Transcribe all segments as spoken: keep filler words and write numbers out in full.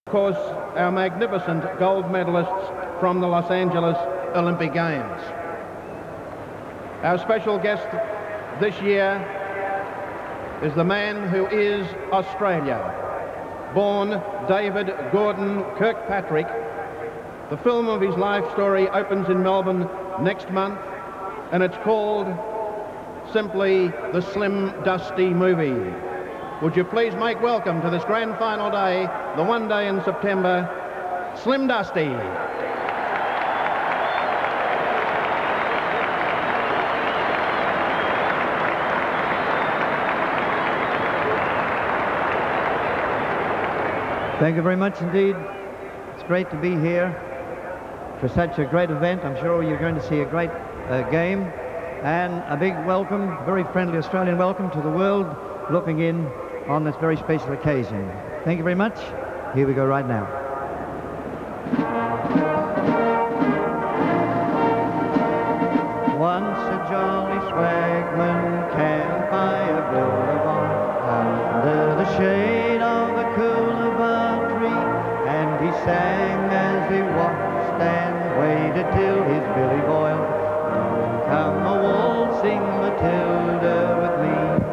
Of course, our magnificent gold medalists from the Los Angeles Olympic Games. Our special guest this year is the man who is Australia. Born David Gordon Kirkpatrick, the film of his life story opens in Melbourne next month, and it's called simply The Slim Dusty Movie. Would you please make welcome to this grand final day, the one day in September, Slim Dusty. Thank you very much indeed. It's great to be here for such a great event. I'm sure you're going to see a great uh, game, and a big welcome, very friendly Australian welcome to the world looking in on this very special occasion. Thank you very much. Here we go right now. Once a jolly swagman camped by a boulevard under the shade of a coolabah tree, and he sang as he watched and waited till his billy boiled. Come a waltzing Matilda with me.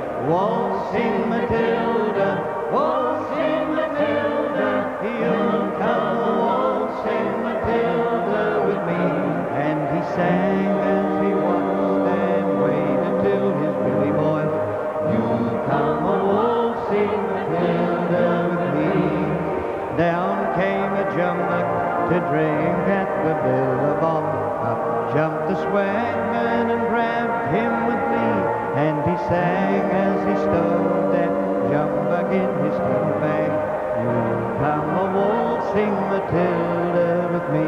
Waltzing Matilda, waltzing Matilda, you'll come a waltzing Matilda with me. And he sang as he watched and waited till his billy boiled. You'll come a waltzing Matilda with me. Down came a jumbuck to drink at the billabong. Up jumped the swagman and grabbed him with glee. And he sang as he stowed that jumbuck in his tea bag. You'll come a waltzing Matilda with me.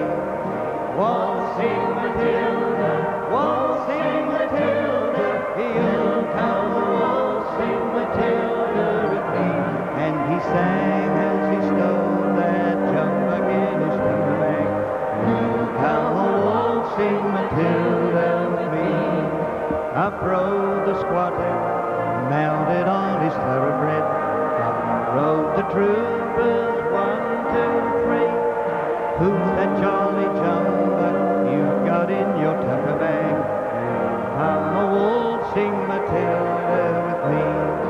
Waltzing Matilda, waltzing Matilda, you'll come a waltzing Matilda with me. And he sang as he stowed that jumbuck in his tea bag. You'll come a waltzing Matilda with me. Up rode the squatter, mounted on his thoroughbred. Up rode the troopers, one, two, three. Who's that jolly jumbuck you've got in your tucker bag? Come a waltzing Matilda with me.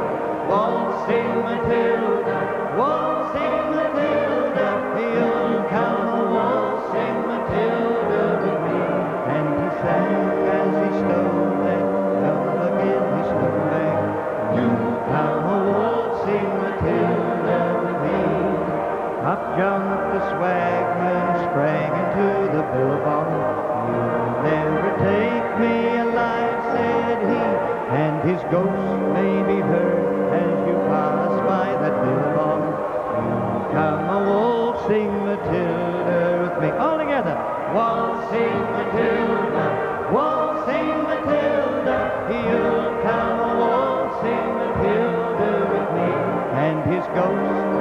Waltzing Matilda, waltzing Matilda, you'll come a waltzing Matilda with me. And he sang as he stole that jumbuck in his tucker bag. You'll come a waltzing Matilda with me. Up jumped the swagman, sprang into the billabong. You'll never take me alive, said he, and his ghost may be heard as you pass by that billabong. You'll come a waltzing Matilda with me. All together. Waltzing Matilda, waltzing Matilda, you'll come a waltzing Matilda with me. And his ghost